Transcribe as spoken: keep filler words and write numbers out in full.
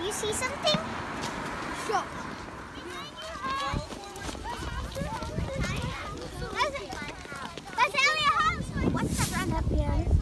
you see something? Sure. That's, that's our house. What's that round up here?